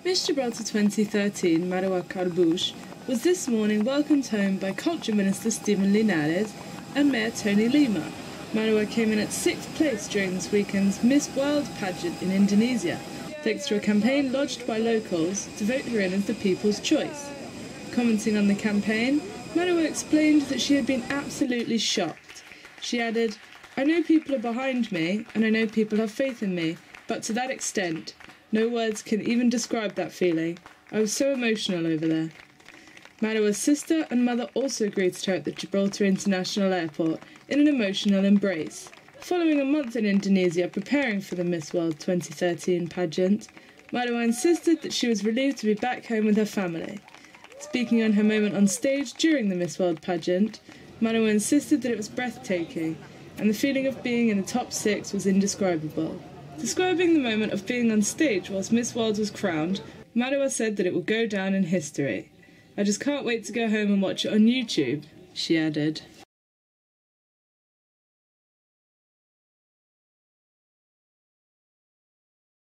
Miss Gibraltar 2013, Maroua was this morning welcomed home by Culture Minister Stephen Linares and Mayor Tony Lima. Maroua came in at 6th place during this weekend's Miss World pageant in Indonesia, thanks to a campaign lodged by locals to vote her in as the people's choice. Commenting on the campaign, Maroua explained that she had been absolutely shocked. She added, "I know people are behind me, and I know people have faith in me, but to that extent, no words can even describe that feeling. I was so emotional over there." Maroua's sister and mother also greeted her at the Gibraltar International Airport in an emotional embrace. Following a month in Indonesia preparing for the Miss World 2013 pageant, Maroua insisted that she was relieved to be back home with her family. Speaking on her moment on stage during the Miss World pageant, Maroua insisted that it was breathtaking, and the feeling of being in the top 6 was indescribable. Describing the moment of being on stage whilst Miss World was crowned, Maroua said that it will go down in history. "I just can't wait to go home and watch it on YouTube," she added.